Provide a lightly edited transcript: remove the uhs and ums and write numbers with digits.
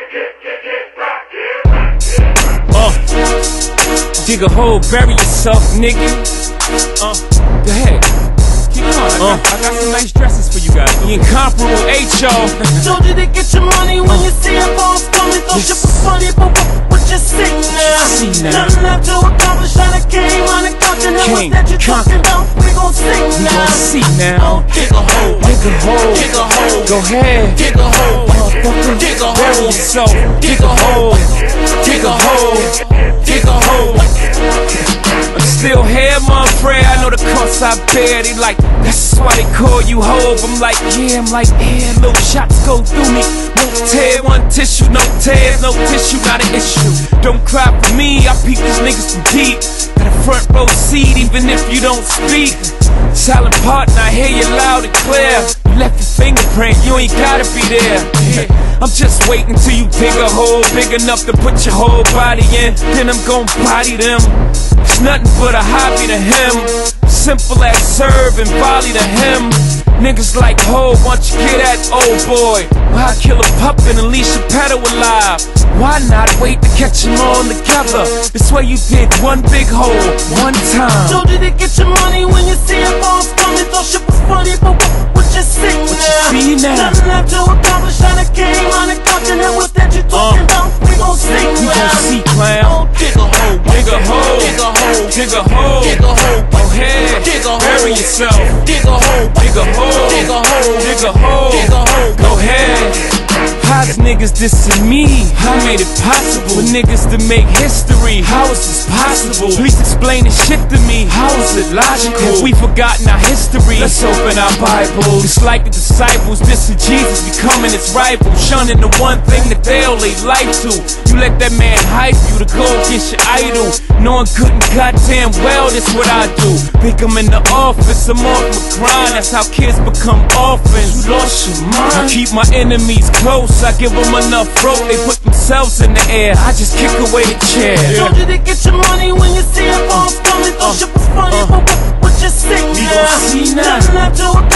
Dig a hole, bury yourself, nigga. Go ahead. Keep going. I got some nice dresses for you guys. The incomparable H.O. Told you to get your money when you see a boss coming. Thought you was funny, but what you see now? Nothing left to accomplish, and I came on and conquered. Now what's that you talking about? We gon' see now. We gon' see now. Dig a hole, dig a hole, dig a hole. Go ahead. Dig a hole, dig a hole. Bury yourself. Dig a hole, dig a hole, dig a hole. I'm still here, my friend. I know the cost I bear. They like, that's why they call you Hov. I'm like, yeah, little shots go through me. Won't tear, one tissue, no tears, no tissue, not an issue. Don't cry for me, I peep these niggas from deep. Got a front row seat, even if you don't speak. Silent partner, I hear you loud and clear. You left your fingerprint, you ain't gotta be there. I'm just waiting till you dig a hole big enough to put your whole body in. Then I'm gon' body them. It's nothing but a hobby to him. Simple as serve and volley to him. Niggas like Hov, why don't you get that old boy? Why kill a pup and unleash a pedo alive? Why not wait to catch them all together? This way you did one big hole, one time. Told you to get your money when you see a boss coming. Thought shit was funny, but what you see now? Nothing left to accomplish, and I came on and conquered. Now what's that you talking about? We gon' see now. We gon' see, clown. Dig a hole, dig a hole, dig a hole, dig a hole, dig a hole. Go ahead, dig a hole, bury yourself. Dig a hole, dig a hole, dig a hole, dig a hole, dig a hole. Go ahead. How's niggas dissing me? I made it possible for niggas to make history. How is this possible? Please explain this shit to me. How is it logical? If we forgotten our history, let's open our Bibles. It's like the disciples dissing Jesus, becoming his rival, shunning the one thing that they'll lay life to. You let that man hype you to go against your idol, knowing good and goddamn well that's what I do. Think I'm in the office, I'm off my grind. That's how kids become orphans. You lost your mind. I keep my enemies close, I give them enough rope, they put themselves in the air. I just kick away the chair. Told you to get your money when you see a boss coming. Thought shit was funny, but what you see now? We gon' see now. Nothing left to